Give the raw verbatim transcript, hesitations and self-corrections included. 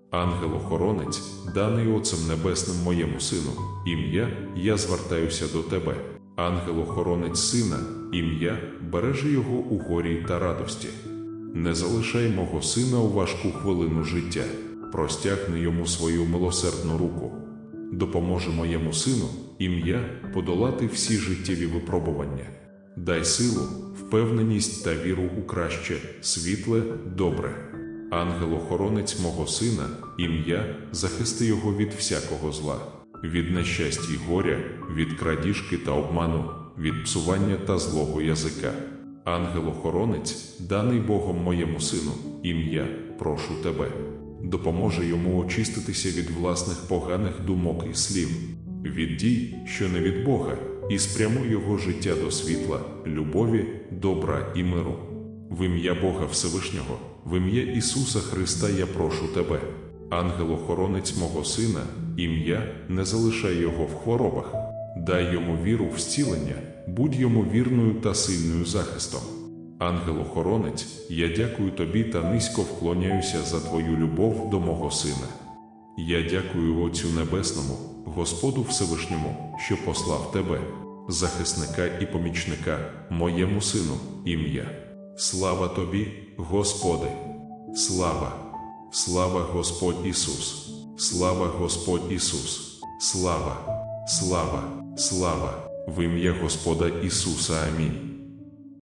Ангел-охоронець, даний Отцем Небесним моєму сину, ім'я, я звертаюся до тебе. Ангел-охоронець сина, ім'я, бережи його у горі та радості. Не залишай мого сина у важку хвилину життя, простягни йому свою милосердну руку. Допоможи моєму сину, ім'я, подолати всі життєві випробування. Дай силу, впевненість та віру у краще, світле, добре. Ангел-охоронець мого сина, ім'я, захисти його від всякого зла, від нещастя й горя, від крадіжки та обману, від псування та злого язика. Ангел-охоронець, даний Богом моєму сину, ім'я, прошу тебе. Допоможи йому очиститися від власних поганих думок і слів, від дій, що не від Бога, і спрямуй його життя до світла, любові, добра і миру. В ім'я Бога Всевишнього, в ім'я Ісуса Христа я прошу тебе. Ангел-охоронець мого сина, ім'я, не залишай його в хворобах. Дай йому віру в зцілення, будь йому вірною та сильною захистом. Ангел-охоронець, я дякую тобі та низько вклоняюся за твою любов до мого сина. Я дякую Отцю Небесному, Господу Всевишньому, що послав тебе, захисника і помічника, моєму сину, ім'я. Слава тобі, Господи! Слава! Слава Господь Ісус! Слава Господь Ісус! Слава! Слава! Слава! В ім'я Господа Ісуса. Амінь.